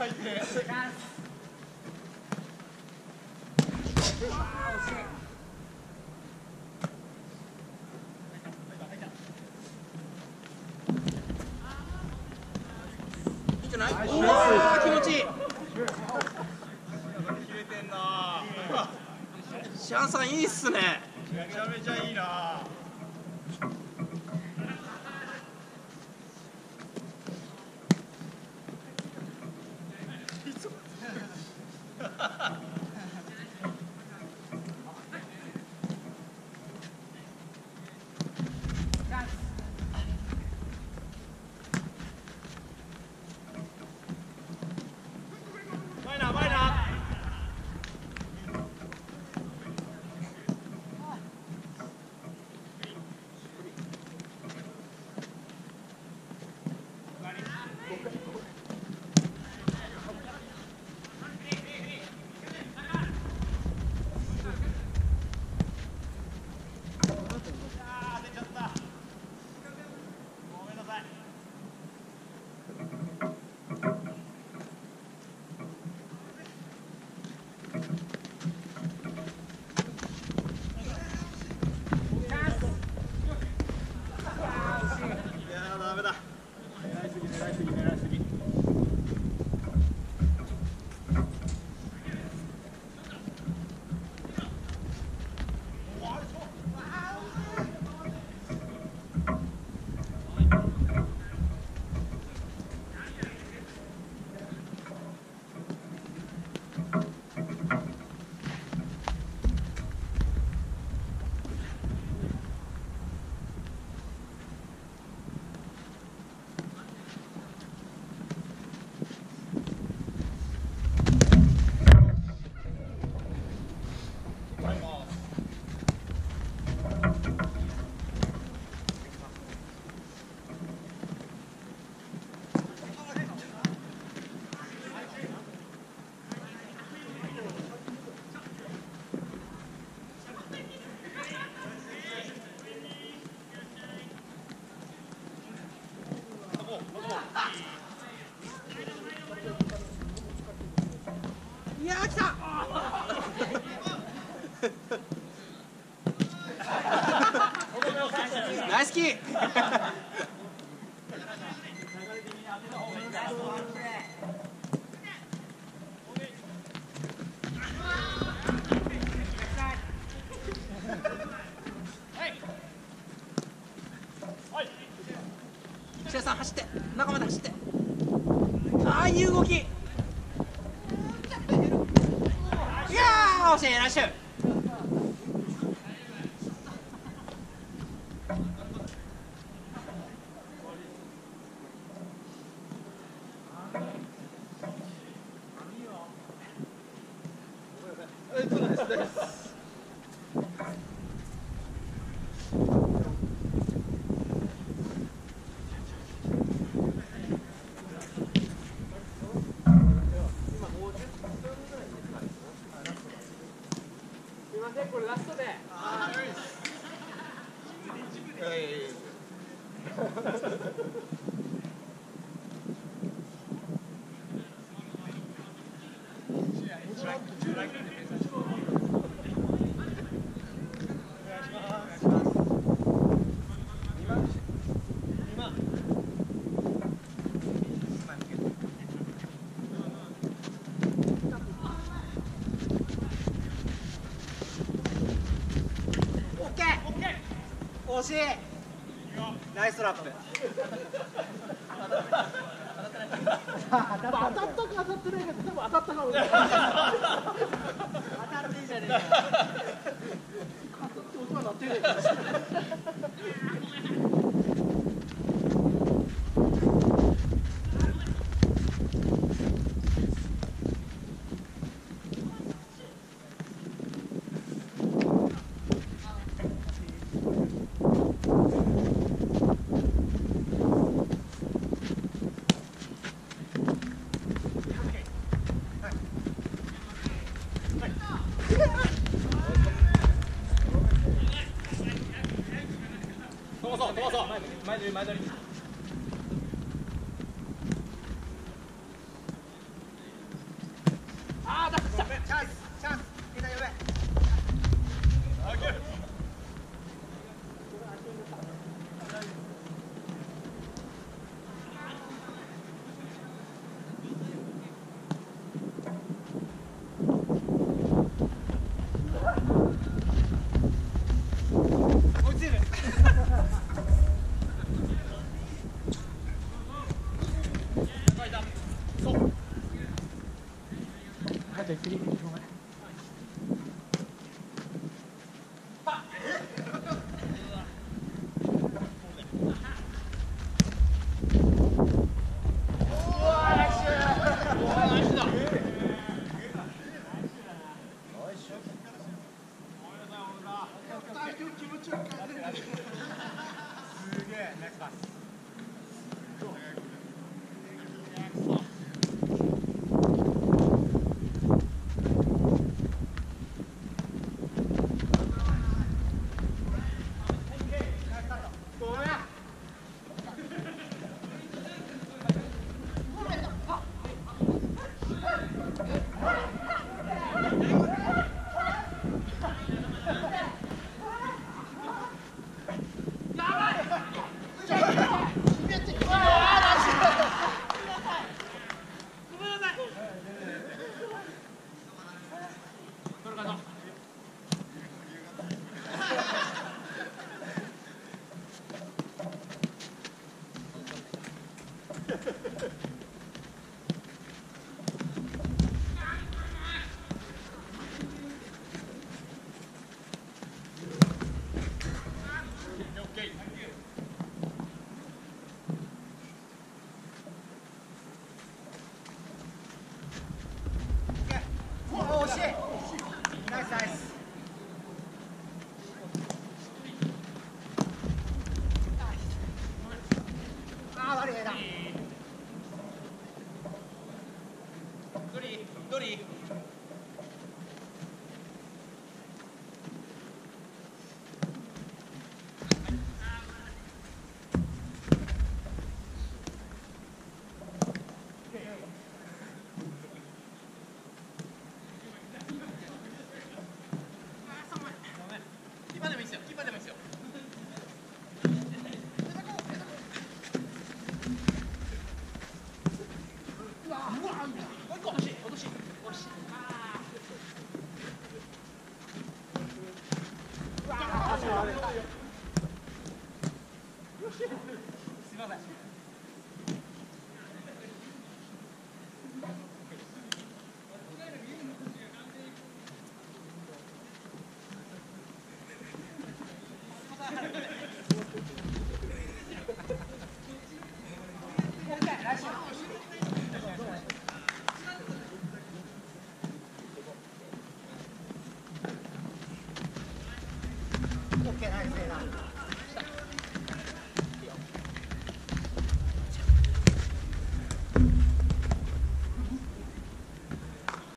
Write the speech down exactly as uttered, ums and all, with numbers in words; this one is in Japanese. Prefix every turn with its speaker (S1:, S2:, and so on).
S1: いいんじゃない？おー、気持ちいい。シャンさんいいっすね。
S2: めちゃめちゃいいな。
S1: いやー来たナイスキーシェアさん走って中まで走ってああいう動きいやー惜しいラッシュこれラストで。惜しいナイストラップ当たったか当たってないけど多分当たったかも当たっていいじゃねえか当たって音は鳴ってる飛ばそう飛ばそう前取り前取り惜しい。ナイスナイス。ああ悪いだ。ドリードリー。今でもいいですよ。今でもいいですよ。うわうわもう一個欲しい。落とし落とし。ああ。うわすみません。